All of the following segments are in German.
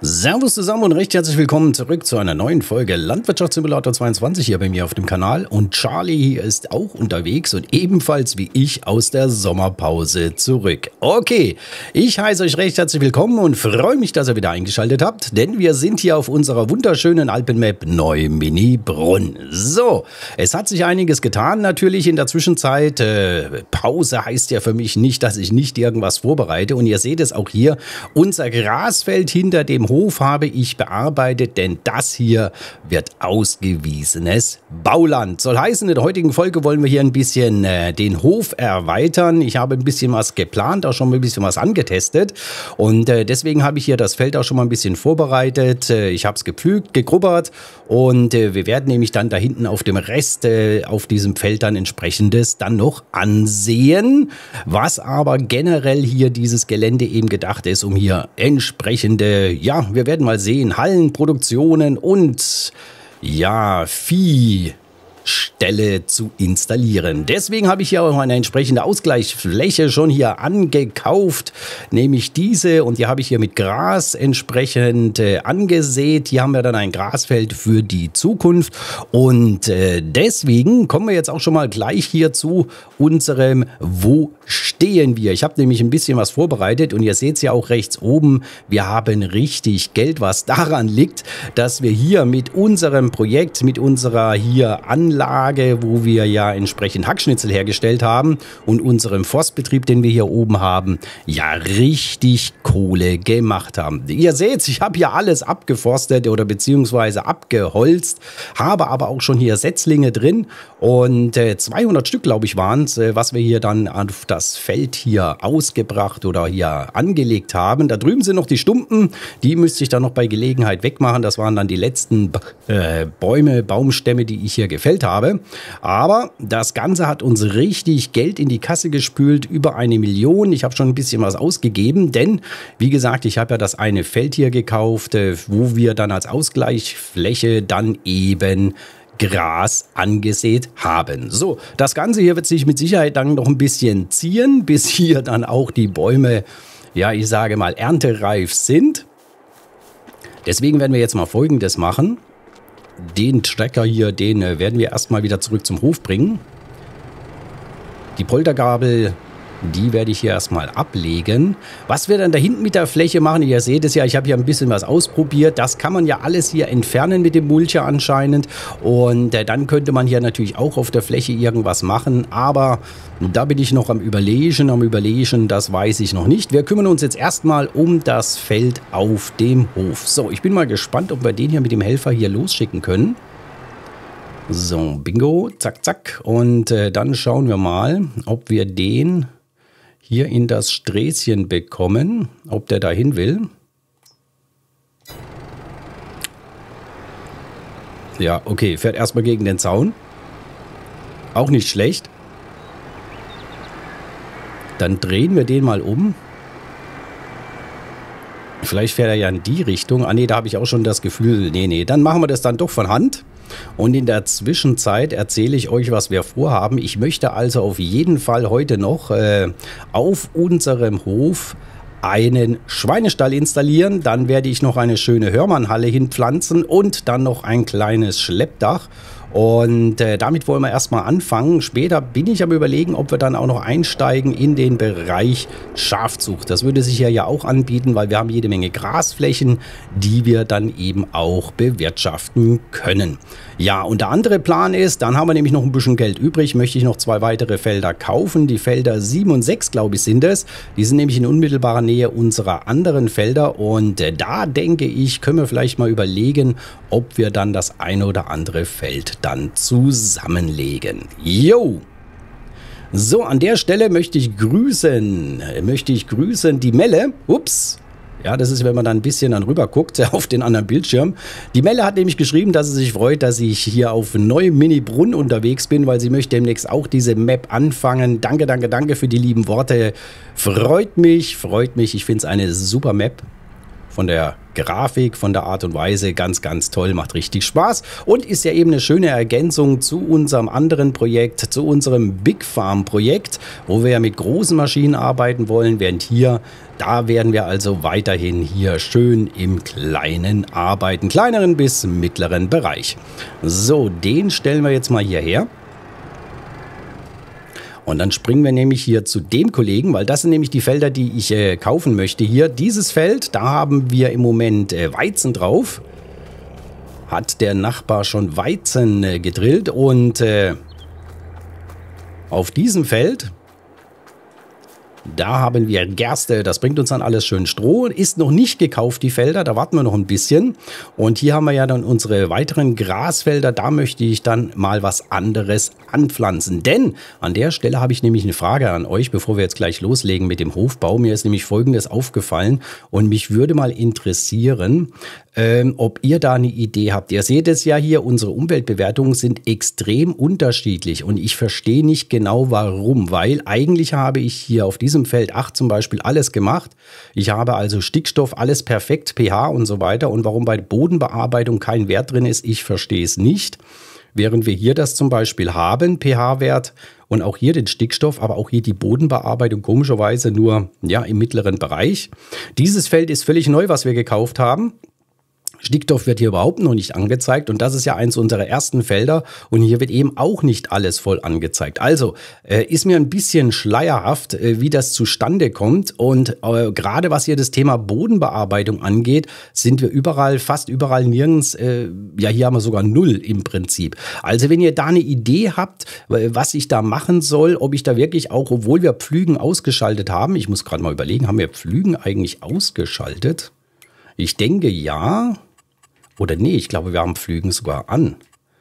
Servus zusammen und recht herzlich willkommen zurück zu einer neuen Folge Landwirtschaftssimulator 22 hier bei mir auf dem Kanal. Und Charlie ist auch unterwegs und ebenfalls wie ich aus der Sommerpause zurück. Okay, ich heiße euch recht herzlich willkommen und freue mich, dass ihr wieder eingeschaltet habt, denn wir sind hier auf unserer wunderschönen Alpenmap Neu-Mini-Brunn. So, es hat sich einiges getan natürlich in der Zwischenzeit. Pause heißt ja für mich nicht, dass ich nicht irgendwas vorbereite. Und ihr seht es auch hier, unser Grasfeld hinter dem Hof habe ich bearbeitet, denn das hier wird ausgewiesenes Bauland. Soll heißen, in der heutigen Folge wollen wir hier ein bisschen den Hof erweitern. Ich habe ein bisschen was geplant, auch schon mal ein bisschen was angetestet und deswegen habe ich hier das Feld auch schon mal ein bisschen vorbereitet. Ich habe es gepflügt, gegrubbert und wir werden nämlich dann da hinten auf dem Rest auf diesem Feld dann entsprechendes dann noch ansehen, was aber generell hier dieses Gelände eben gedacht ist, um hier entsprechende, ja, wir werden mal sehen, Hallenproduktionen und ja, Viehställe zu installieren. Deswegen habe ich hier auch eine entsprechende Ausgleichsfläche schon hier angekauft, nämlich diese, und die habe ich hier mit Gras entsprechend angesät. Hier haben wir dann ein Grasfeld für die Zukunft und deswegen kommen wir jetzt auch schon mal gleich hier zu unserem Wo stehen wir. Ich habe nämlich ein bisschen was vorbereitet und ihr seht es ja auch rechts oben, wir haben richtig Geld, was daran liegt, dass wir hier mit unserem Projekt, mit unserer hier Anlage, wo wir ja entsprechend Hackschnitzel hergestellt haben und unserem Forstbetrieb, den wir hier oben haben, ja richtig Kohle gemacht haben. Ihr seht, ich habe hier alles abgeforstet oder beziehungsweise abgeholzt, habe aber auch schon hier Setzlinge drin und 200 Stück, glaube ich, waren es, was wir hier dann auf das Feld hier ausgebracht oder hier angelegt haben. Da drüben sind noch die Stumpen, die müsste ich dann noch bei Gelegenheit wegmachen. Das waren dann die letzten Bäume, Baumstämme, die ich hier gefällt habe. Aber das Ganze hat uns richtig Geld in die Kasse gespült, über 1 Million. Ich habe schon ein bisschen was ausgegeben, denn wie gesagt, ich habe ja das eine Feld hier gekauft, wo wir dann als Ausgleichsfläche dann eben Gras angesät haben. So, das Ganze hier wird sich mit Sicherheit dann noch ein bisschen ziehen, bis hier dann auch die Bäume, ja, ich sage mal, erntereif sind. Deswegen werden wir jetzt mal Folgendes machen. Den Trecker hier, den werden wir erstmal wieder zurück zum Hof bringen. Die Poltergabel, die werde ich hier erstmal ablegen. Was wir dann da hinten mit der Fläche machen, ihr seht es ja, ich habe hier ein bisschen was ausprobiert. Das kann man ja alles hier entfernen mit dem Mulcher anscheinend. Und dann könnte man hier natürlich auch auf der Fläche irgendwas machen. Aber da bin ich noch am Überlegen, das weiß ich noch nicht. Wir kümmern uns jetzt erstmal um das Feld auf dem Hof. So, ich bin mal gespannt, ob wir den hier mit dem Helfer hier losschicken können. So, bingo, zack, zack. Und dann schauen wir mal, ob wir den hier in das Sträßchen bekommen, ob der dahin will. Ja, okay, fährt erstmal gegen den Zaun. Auch nicht schlecht. Dann drehen wir den mal um. Vielleicht fährt er ja in die Richtung. Ah ne, da habe ich auch schon das Gefühl, nee, dann machen wir das dann doch von Hand. Und in der Zwischenzeit erzähle ich euch, was wir vorhaben. Ich möchte also auf jeden Fall heute noch auf unserem Hof einen Schweinestall installieren. Dann werde ich noch eine schöne Hörmannhalle hinpflanzen und dann noch ein kleines Schleppdach. Und damit wollen wir erstmal anfangen. Später bin ich am Überlegen, ob wir dann auch noch einsteigen in den Bereich Schafzucht. Das würde sich ja auch anbieten, weil wir haben jede Menge Grasflächen, die wir dann eben auch bewirtschaften können. Ja, und der andere Plan ist, dann haben wir nämlich noch ein bisschen Geld übrig, möchte ich noch 2 weitere Felder kaufen. Die Felder 7 und 6, glaube ich, sind es. Die sind nämlich in unmittelbarer Nähe unserer anderen Felder. Und da denke ich, können wir vielleicht mal überlegen, ob wir dann das eine oder andere Feld dann zusammenlegen. Jo! So, an der Stelle möchte ich grüßen die Melle. Ups. Ja, das ist, wenn man dann ein bisschen dann rüber guckt auf den anderen Bildschirm. Die Melle hat nämlich geschrieben, dass sie sich freut, dass ich hier auf Neu-Mini-Brunn unterwegs bin, weil sie möchte demnächst auch diese Map anfangen. Danke, danke, danke für die lieben Worte. Freut mich. Ich finde es eine super Map. von der Grafik, von der Art und Weise ganz, ganz toll, macht richtig Spaß und ist ja eben eine schöne Ergänzung zu unserem anderen Projekt, zu unserem Big Farm Projekt, wo wir ja mit großen Maschinen arbeiten wollen, während hier, da werden wir also weiterhin hier schön im Kleinen arbeiten, kleineren bis mittleren Bereich. So, den stellen wir jetzt mal hierher. Und dann springen wir nämlich hier zu dem Kollegen, weil das sind nämlich die Felder, die ich kaufen möchte. Hier, dieses Feld, da haben wir im Moment Weizen drauf. Hat der Nachbar schon Weizen gedrillt und auf diesem Feld, da haben wir Gerste, das bringt uns dann alles schön Stroh. Ist noch nicht gekauft, die Felder, da warten wir noch ein bisschen. Und hier haben wir ja dann unsere weiteren Grasfelder, da möchte ich dann mal was anderes anpflanzen. Denn an der Stelle habe ich nämlich eine Frage an euch, bevor wir jetzt gleich loslegen mit dem Hofbau. Mir ist nämlich Folgendes aufgefallen und mich würde mal interessieren, ob ihr da eine Idee habt. Ihr seht es ja hier, unsere Umweltbewertungen sind extrem unterschiedlich und ich verstehe nicht genau warum, weil eigentlich habe ich hier auf diesem Feld 8 zum Beispiel alles gemacht. Ich habe also Stickstoff, alles perfekt, pH und so weiter, und warum bei Bodenbearbeitung kein Wert drin ist, ich verstehe es nicht. Während wir hier das zum Beispiel haben, pH-Wert und auch hier den Stickstoff, aber auch hier die Bodenbearbeitung komischerweise nur ja, im mittleren Bereich. Dieses Feld ist völlig neu, was wir gekauft haben. Stickstoff wird hier überhaupt noch nicht angezeigt und das ist ja eins unserer ersten Felder und hier wird eben auch nicht alles voll angezeigt. Also ist mir ein bisschen schleierhaft, wie das zustande kommt, und gerade was hier das Thema Bodenbearbeitung angeht, sind wir überall, fast überall nirgends, ja hier haben wir sogar 0 im Prinzip. Also wenn ihr da eine Idee habt, was ich da machen soll, ob ich da wirklich auch, obwohl wir Pflügen ausgeschaltet haben, ich muss gerade mal überlegen, haben wir Pflügen eigentlich ausgeschaltet? Ich denke ja. Oder nee, ich glaube, wir haben Pflügen sogar an.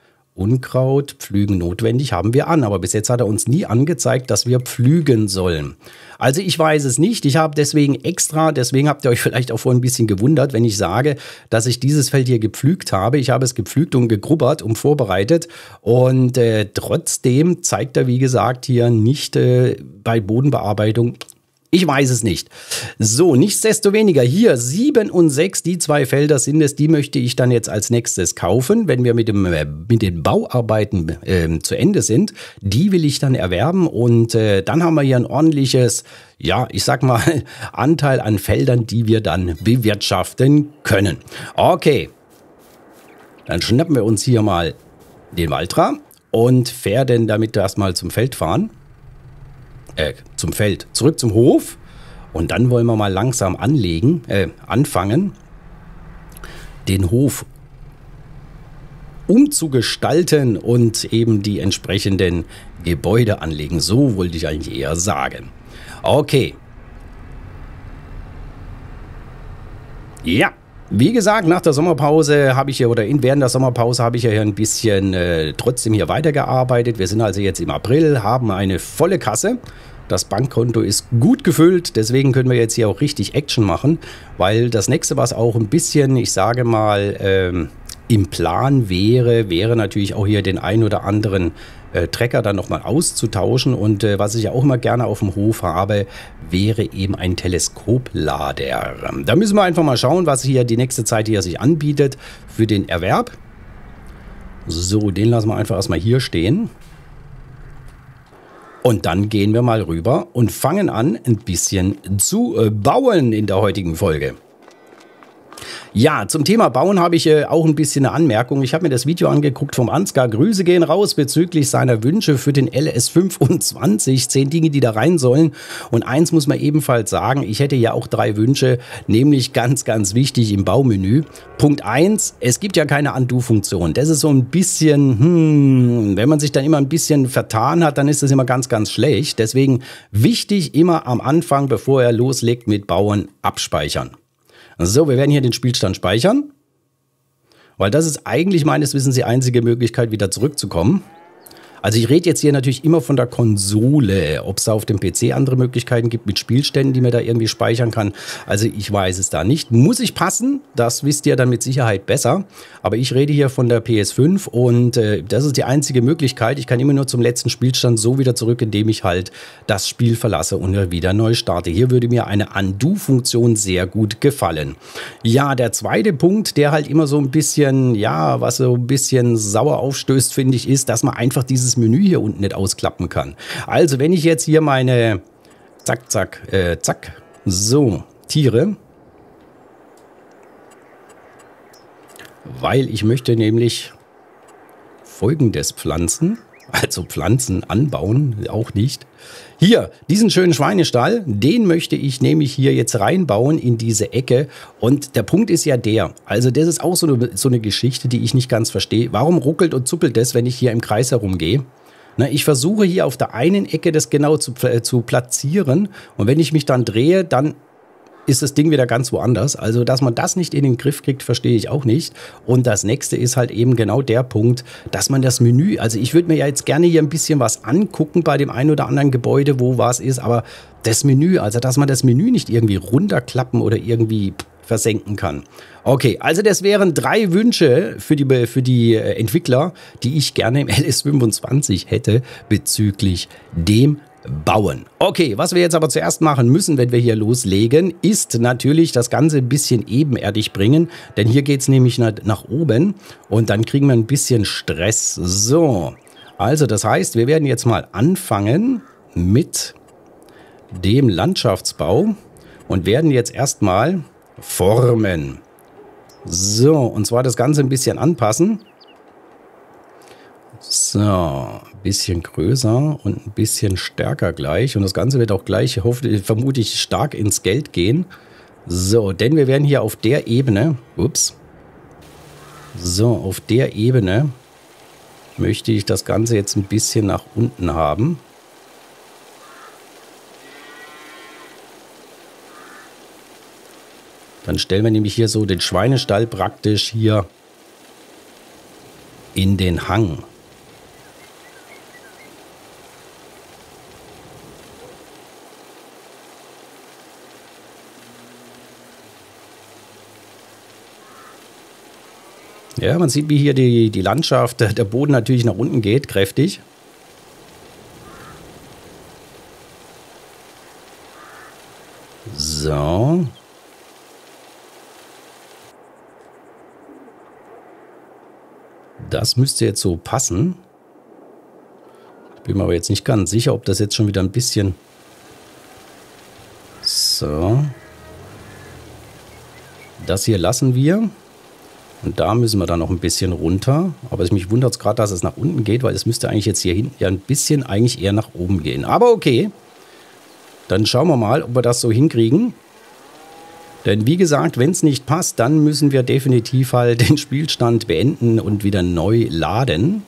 Unkraut, Pflügen notwendig haben wir an. Aber bis jetzt hat er uns nie angezeigt, dass wir pflügen sollen. Also ich weiß es nicht. Ich habe deswegen habt ihr euch vielleicht auch vorhin ein bisschen gewundert, wenn ich sage, dass ich dieses Feld hier gepflügt habe. Ich habe es gepflügt und gegrubbert und vorbereitet. Und trotzdem zeigt er, wie gesagt, hier nicht bei Bodenbearbeitung. Ich weiß es nicht. So, nichtsdestoweniger hier 7 und 6, die 2 Felder sind es, die möchte ich dann jetzt als nächstes kaufen, wenn wir mit den Bauarbeiten zu Ende sind. Die will ich dann erwerben und dann haben wir hier ein ordentliches, ja, ich sag mal, Anteil an Feldern, die wir dann bewirtschaften können. Okay, dann schnappen wir uns hier mal den Valtra und werden damit erstmal zum Feld fahren. Zum Feld, zurück zum Hof, und dann wollen wir mal langsam anfangen, den Hof umzugestalten und eben die entsprechenden Gebäude anlegen. So wollte ich eigentlich eher sagen. Okay. Ja. Wie gesagt, nach der Sommerpause habe ich hier, oder während der Sommerpause habe ich ja hier ein bisschen trotzdem hier weitergearbeitet. Wir sind also jetzt im April, haben eine volle Kasse. Das Bankkonto ist gut gefüllt, deswegen können wir jetzt hier auch richtig Action machen, weil das nächste, was auch ein bisschen, ich sage mal, im Plan wäre natürlich auch hier den ein oder anderen Trecker dann nochmal auszutauschen, und was ich ja auch immer gerne auf dem Hof habe, wäre eben ein Teleskoplader. Da müssen wir einfach mal schauen, was hier die nächste Zeit hier sich anbietet für den Erwerb. So, den lassen wir einfach erstmal hier stehen. Und dann gehen wir mal rüber und fangen an, ein bisschen zu bauen in der heutigen Folge. Ja, zum Thema Bauen habe ich auch ein bisschen eine Anmerkung. Ich habe mir das Video angeguckt vom Ansgar. Grüße gehen raus bezüglich seiner Wünsche für den LS25. 10 Dinge, die da rein sollen. Und eins muss man ebenfalls sagen, ich hätte ja auch 3 Wünsche, nämlich ganz, ganz wichtig im Baumenü. Punkt 1, es gibt ja keine Undo-Funktion. Das ist so ein bisschen, wenn man sich dann immer ein bisschen vertan hat, dann ist das immer ganz, ganz schlecht. Deswegen wichtig, immer am Anfang, bevor er loslegt mit Bauen, abspeichern. So, wir werden hier den Spielstand speichern, weil das ist eigentlich meines Wissens die einzige Möglichkeit, wieder zurückzukommen. Also ich rede jetzt hier natürlich immer von der Konsole, ob es da auf dem PC andere Möglichkeiten gibt mit Spielständen, die man da irgendwie speichern kann. Also ich weiß es da nicht. Muss ich passen, das wisst ihr dann mit Sicherheit besser. Aber ich rede hier von der PS5 und das ist die einzige Möglichkeit. Ich kann immer nur zum letzten Spielstand so wieder zurück, indem ich halt das Spiel verlasse und wieder neu starte. Hier würde mir eine Undo-Funktion sehr gut gefallen. Ja, der zweite Punkt, der halt immer so ein bisschen, ja, was so ein bisschen sauer aufstößt, finde ich, ist, dass man einfach dieses Menü hier unten nicht ausklappen kann. Also wenn ich jetzt hier meine zack, so, Tiere, weil ich möchte nämlich Folgendes pflanzen, also Pflanzen anbauen, auch nicht. Hier, diesen schönen Schweinestall, den möchte ich nämlich hier jetzt reinbauen in diese Ecke. Und der Punkt ist ja der, also das ist auch so eine Geschichte, die ich nicht ganz verstehe. Warum ruckelt und zuppelt das, wenn ich hier im Kreis herumgehe? Na, ich versuche hier auf der einen Ecke das genau zu platzieren. Und wenn ich mich dann drehe, dann ist das Ding wieder ganz woanders. Also, dass man das nicht in den Griff kriegt, verstehe ich auch nicht. Und das nächste ist halt eben genau der Punkt, dass man das Menü, also ich würde mir ja jetzt gerne hier ein bisschen was angucken bei dem einen oder anderen Gebäude, wo was ist, aber das Menü, also dass man das Menü nicht irgendwie runterklappen oder irgendwie versenken kann. Okay, also das wären 3 Wünsche für die Entwickler, die ich gerne im LS25 hätte bezüglich dem Bauen. Okay, was wir jetzt aber zuerst machen müssen, wenn wir hier loslegen, ist natürlich das Ganze ein bisschen ebenerdig bringen, denn hier geht es nämlich nach oben und dann kriegen wir ein bisschen Stress. So, also das heißt, wir werden jetzt mal anfangen mit dem Landschaftsbau und werden jetzt erstmal formen. So, und zwar das Ganze ein bisschen anpassen. So, ein bisschen größer und ein bisschen stärker gleich. Und das Ganze wird auch gleich, vermute ich, stark ins Geld gehen. So, denn wir werden hier auf der Ebene, auf der Ebene möchte ich das Ganze jetzt ein bisschen nach unten haben. Dann stellen wir nämlich hier so den Schweinestall praktisch hier in den Hang. Ja, man sieht, wie hier die Landschaft, der Boden natürlich nach unten geht, kräftig. So. Das müsste jetzt so passen. Ich bin mir aber jetzt nicht ganz sicher, ob das jetzt schon wieder ein bisschen... So. Das hier lassen wir. Und da müssen wir dann noch ein bisschen runter. Aber mich wundert es gerade, dass es nach unten geht, weil es müsste eigentlich jetzt hier hinten ja ein bisschen eigentlich eher nach oben gehen. Aber okay. Dann schauen wir mal, ob wir das so hinkriegen. Denn wie gesagt, wenn es nicht passt, dann müssen wir definitiv halt den Spielstand beenden und wieder neu laden.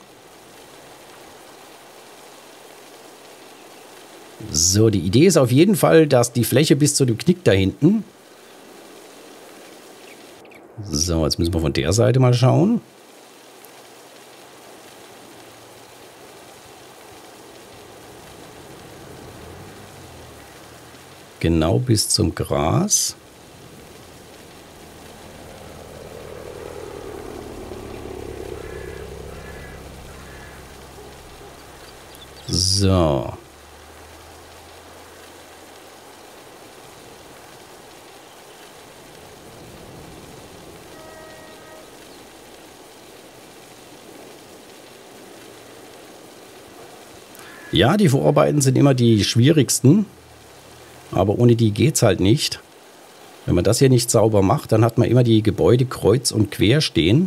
So, die Idee ist auf jeden Fall, dass die Fläche bis zu dem Knick da hinten... So, jetzt müssen wir von der Seite mal schauen. Genau bis zum Gras. So. Ja, die Vorarbeiten sind immer die schwierigsten, aber ohne die geht es halt nicht. Wenn man das hier nicht sauber macht, dann hat man immer die Gebäude kreuz und quer stehen.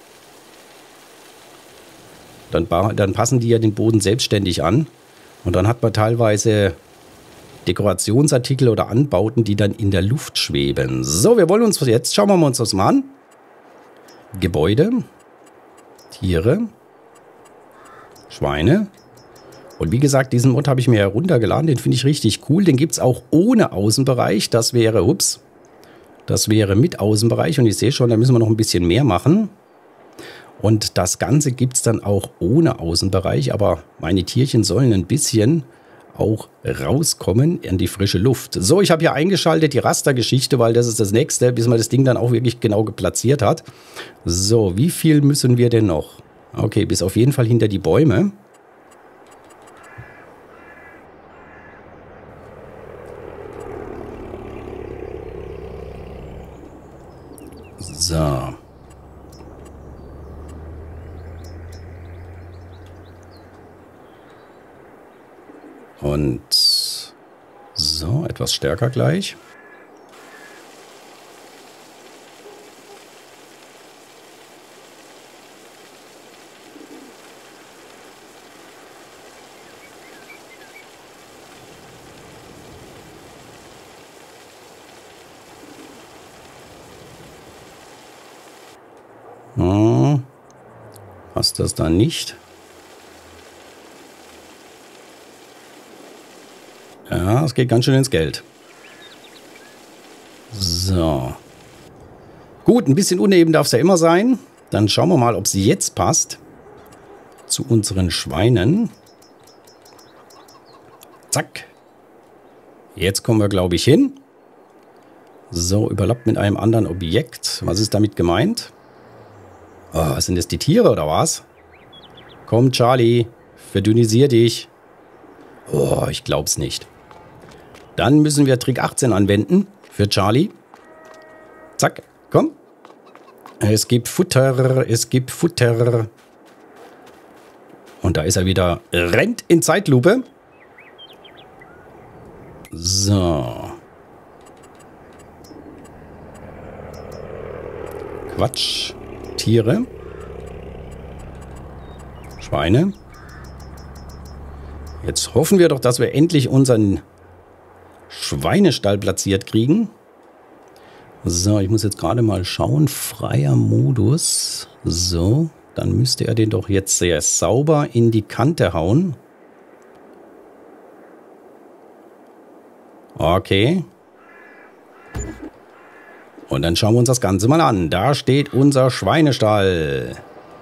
Dann passen die ja den Boden selbstständig an und dann hat man teilweise Dekorationsartikel oder Anbauten, die dann in der Luft schweben. So, schauen wir uns das mal an. Gebäude, Tiere, Schweine. Und wie gesagt, diesen Mod habe ich mir heruntergeladen, den finde ich richtig cool. Den gibt es auch ohne Außenbereich. Das wäre mit Außenbereich. Und ich sehe schon, da müssen wir noch ein bisschen mehr machen. Und das Ganze gibt es dann auch ohne Außenbereich, aber meine Tierchen sollen ein bisschen auch rauskommen in die frische Luft. So, ich habe hier eingeschaltet die Rastergeschichte, weil das ist das nächste, bis man das Ding dann auch wirklich genau platziert hat. So, wie viel müssen wir denn noch? Okay, bis auf jeden Fall hinter die Bäume. So. Und so, etwas stärker gleich. Passt das dann nicht? Ja, es geht ganz schön ins Geld. So. Gut, ein bisschen uneben darf es ja immer sein. Dann schauen wir mal, ob sie jetzt passt. Zu unseren Schweinen. Zack. Jetzt kommen wir, glaube ich, hin. So, überlappt mit einem anderen Objekt. Was ist damit gemeint? Oh, sind das die Tiere oder was? Komm, Charlie, verdünnisier dich. Oh, ich glaub's nicht. Dann müssen wir Trick 18 anwenden für Charlie. Zack, komm. Es gibt Futter, es gibt Futter. Und da ist er wieder. Rennt in Zeitlupe. So. Quatsch. Tiere. Schweine. Jetzt hoffen wir doch, dass wir endlich unseren Schweinestall platziert kriegen. So, ich muss jetzt gerade mal schauen. Freier Modus. So, dann müsste er den doch jetzt sehr sauber in die Kante hauen. Okay. Und dann schauen wir uns das Ganze mal an. Da steht unser Schweinestall.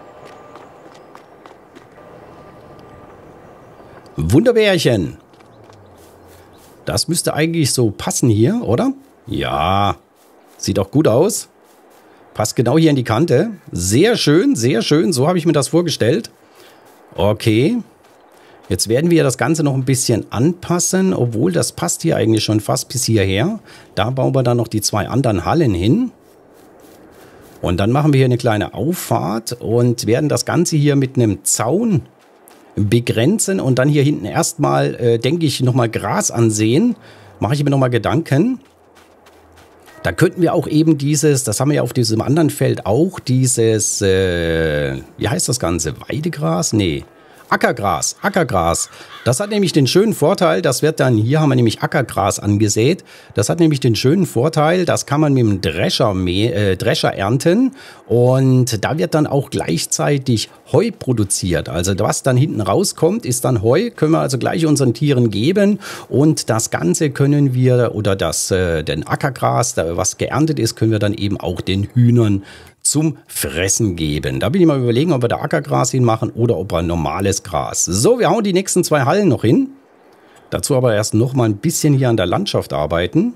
Wunderbärchen. Das müsste eigentlich so passen hier, oder? Ja. Sieht auch gut aus. Passt genau hier in die Kante. Sehr schön, sehr schön. So habe ich mir das vorgestellt. Okay. Jetzt werden wir das Ganze noch ein bisschen anpassen, obwohl das passt hier eigentlich schon fast bis hierher. Da bauen wir dann noch die zwei anderen Hallen hin. Und dann machen wir hier eine kleine Auffahrt und werden das Ganze hier mit einem Zaun begrenzen und dann hier hinten erstmal, denke ich, nochmal Gras ansehen. Mache ich mir nochmal Gedanken. Da könnten wir auch eben dieses, das haben wir ja auf diesem anderen Feld auch, dieses, wie heißt das Ganze? Weidegras? Nee. Ackergras, Ackergras. Das hat nämlich den schönen Vorteil, das wird dann, hier haben wir nämlich Ackergras angesät. Das hat nämlich den schönen Vorteil, das kann man mit dem Drescher ernten und da wird dann auch gleichzeitig Heu produziert. Also was dann hinten rauskommt, ist dann Heu, können wir also gleich unseren Tieren geben und das Ganze können wir, oder das, den Ackergras, was geerntet ist, können wir dann eben auch den Hühnern zum Fressen geben. Da bin ich mal überlegen, ob wir da Ackergras hinmachen oder ob wir normales Gras. So, wir hauen die nächsten zwei Hallen noch hin. Dazu aber erst noch mal ein bisschen hier an der Landschaft arbeiten.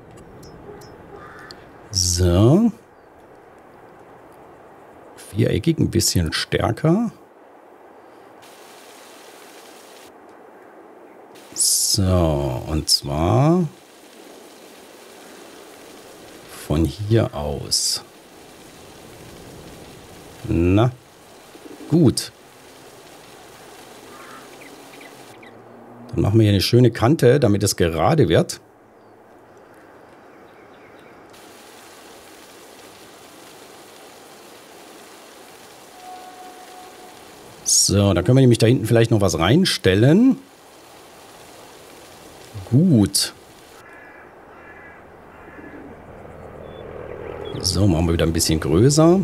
So. Viereckig, ein bisschen stärker. So, und zwar von hier aus. Na, gut. Dann machen wir hier eine schöne Kante, damit es gerade wird. So, da können wir nämlich da hinten vielleicht noch was reinstellen. Gut. So, machen wir wieder ein bisschen größer.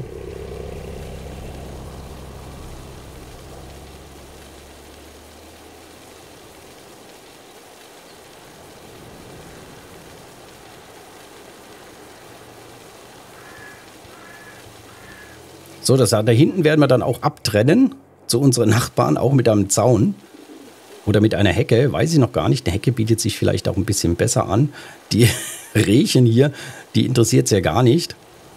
So, da hinten werden wir dann auch abtrennen zu unseren Nachbarn, auch mit einem Zaun oder mit einer Hecke. Weiß ich noch gar nicht. Eine Hecke bietet sich vielleicht auch ein bisschen besser an. Die Rehchen hier, die interessiert es ja gar nicht.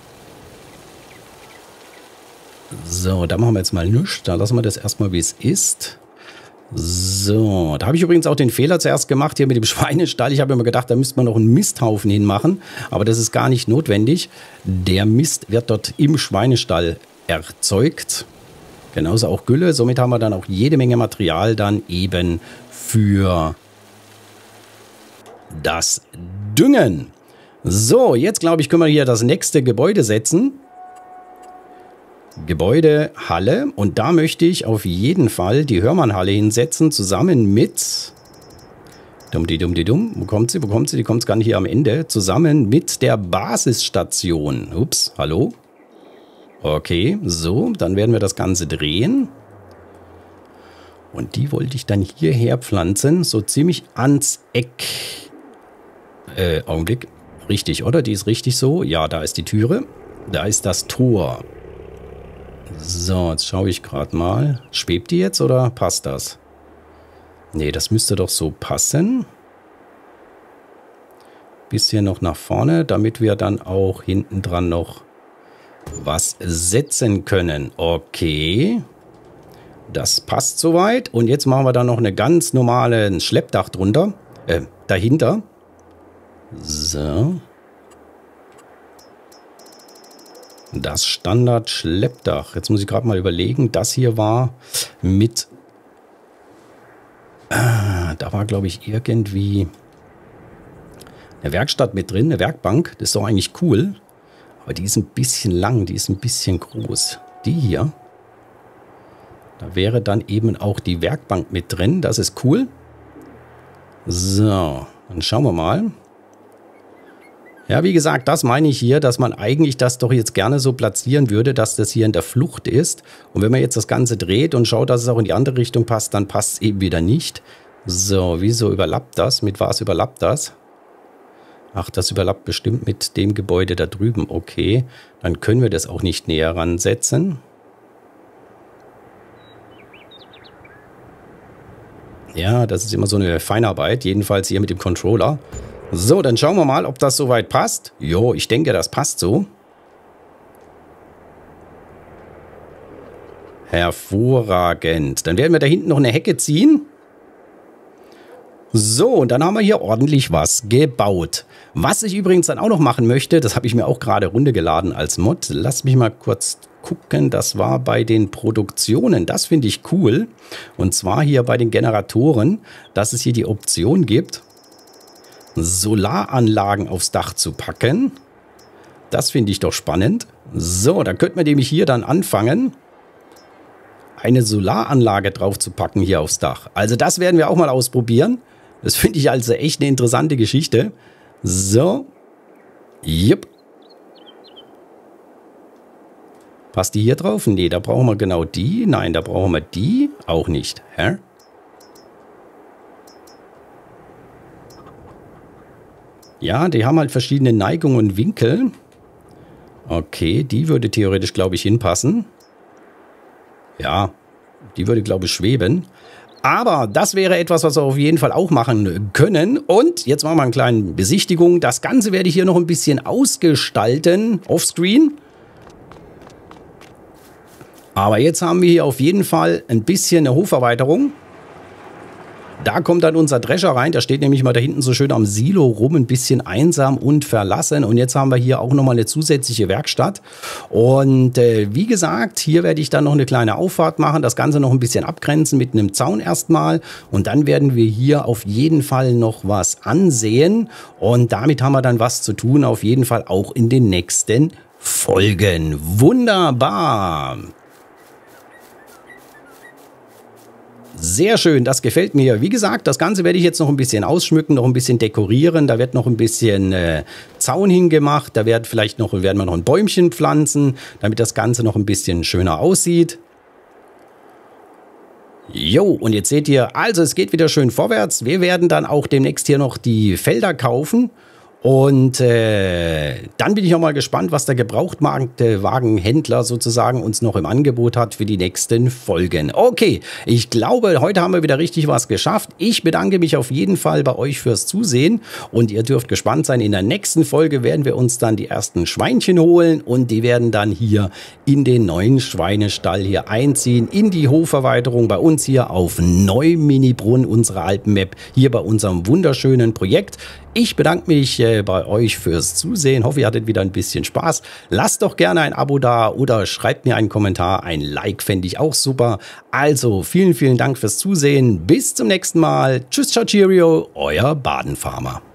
So, da machen wir jetzt mal nichts. Da lassen wir das erstmal, wie es ist. So, da habe ich übrigens auch den Fehler zuerst gemacht hier mit dem Schweinestall. Ich habe immer gedacht, da müsste man noch einen Misthaufen hinmachen. Aber das ist gar nicht notwendig. Der Mist wird dort im Schweinestall erzeugt. Genauso auch Gülle. Somit haben wir dann auch jede Menge Material dann eben für das Düngen. So, jetzt glaube ich, können wir hier das nächste Gebäude setzen. Gebäudehalle. Und da möchte ich auf jeden Fall die Hörmannhalle hinsetzen, zusammen mit... Wo kommt sie? Wo kommt sie? Die kommt gar nicht hier am Ende. Zusammen mit der Basisstation. Ups, hallo? Okay, so, dann werden wir das Ganze drehen. Und die wollte ich dann hierher pflanzen, so ziemlich ans Eck. Augenblick. Richtig, oder? Die ist richtig so. Ja, da ist die Türe. Da ist das Tor. So, jetzt schaue ich gerade mal. Schwebt die jetzt oder passt das? Nee, das müsste doch so passen. Bisschen noch nach vorne, damit wir dann auch hinten dran noch was setzen können. Okay. Das passt soweit. Und jetzt machen wir da noch eine ganz normale Schleppdach drunter. Dahinter. So. Das Standard-Schleppdach. Jetzt muss ich gerade mal überlegen. Das hier war mit... da war, glaube ich, irgendwie eine Werkstatt mit drin, eine Werkbank. Das ist doch eigentlich cool. Aber die ist ein bisschen lang, die ist ein bisschen groß. Die hier, da wäre dann eben auch die Werkbank mit drin. Das ist cool. So, dann schauen wir mal. Ja, wie gesagt, das meine ich hier, dass man eigentlich das doch jetzt gerne so platzieren würde, dass das hier in der Flucht ist. Und wenn man jetzt das Ganze dreht und schaut, dass es auch in die andere Richtung passt, dann passt es eben wieder nicht. So, wieso überlappt das? Mit was überlappt das? Ach, das überlappt bestimmt mit dem Gebäude da drüben. Okay, dann können wir das auch nicht näher ransetzen. Ja, das ist immer so eine Feinarbeit, jedenfalls hier mit dem Controller. So, dann schauen wir mal, ob das soweit passt. Jo, ich denke, das passt so. Hervorragend. Dann werden wir da hinten noch eine Hecke ziehen. So, und dann haben wir hier ordentlich was gebaut. Was ich übrigens dann auch noch machen möchte, das habe ich mir auch gerade runtergeladen als Mod. Lass mich mal kurz gucken, das war bei den Produktionen. Das finde ich cool. Und zwar hier bei den Generatoren, dass es hier die Option gibt, Solaranlagen aufs Dach zu packen. Das finde ich doch spannend. So, dann könnte man nämlich hier dann anfangen, eine Solaranlage drauf zu packen hier aufs Dach. Also das werden wir auch mal ausprobieren. Das finde ich also echt eine interessante Geschichte. So. Jupp. Passt die hier drauf? Nee, da brauchen wir genau die. Nein, da brauchen wir die auch nicht. Hä? Ja, die haben halt verschiedene Neigungen und Winkel. Okay, die würde theoretisch, glaube ich, hinpassen. Ja, die würde, glaube ich, schweben. Aber das wäre etwas, was wir auf jeden Fall auch machen können. Und jetzt machen wir eine kleine Besichtigung. Das Ganze werde ich hier noch ein bisschen ausgestalten, offscreen. Aber jetzt haben wir hier auf jeden Fall ein bisschen eine Hoferweiterung. Da kommt dann unser Drescher rein. Der steht nämlich mal da hinten so schön am Silo rum, ein bisschen einsam und verlassen. Und jetzt haben wir hier auch nochmal eine zusätzliche Werkstatt. Und wie gesagt, hier werde ich dann noch eine kleine Auffahrt machen, das Ganze noch ein bisschen abgrenzen mit einem Zaun erstmal. Und dann werden wir hier auf jeden Fall noch was ansehen. Und damit haben wir dann was zu tun, auf jeden Fall auch in den nächsten Folgen. Wunderbar! Sehr schön, das gefällt mir. Wie gesagt, das Ganze werde ich jetzt noch ein bisschen ausschmücken, noch ein bisschen dekorieren. Da wird noch ein bisschen Zaun hingemacht. Da werden wir noch ein Bäumchen pflanzen, damit das Ganze noch ein bisschen schöner aussieht. Jo, und jetzt seht ihr, also es geht wieder schön vorwärts. Wir werden dann auch demnächst hier noch die Felder kaufen. Und dann bin ich auch mal gespannt, was der Gebrauchtwagenhändler sozusagen uns noch im Angebot hat für die nächsten Folgen. Okay, ich glaube, heute haben wir wieder richtig was geschafft. Ich bedanke mich auf jeden Fall bei euch fürs Zusehen und ihr dürft gespannt sein. In der nächsten Folge werden wir uns dann die ersten Schweinchen holen und die werden dann hier in den neuen Schweinestall hier einziehen, in die Hoferweiterung bei uns hier auf Neu-Minibrunn, unsere Alpenmap, hier bei unserem wunderschönen Projekt. Ich bedanke mich bei euch fürs Zusehen. Hoffe, ihr hattet wieder ein bisschen Spaß. Lasst doch gerne ein Abo da oder schreibt mir einen Kommentar. Ein Like fände ich auch super. Also vielen, vielen Dank fürs Zusehen. Bis zum nächsten Mal. Tschüss, ciao, cheerio, euer Badenfarmer.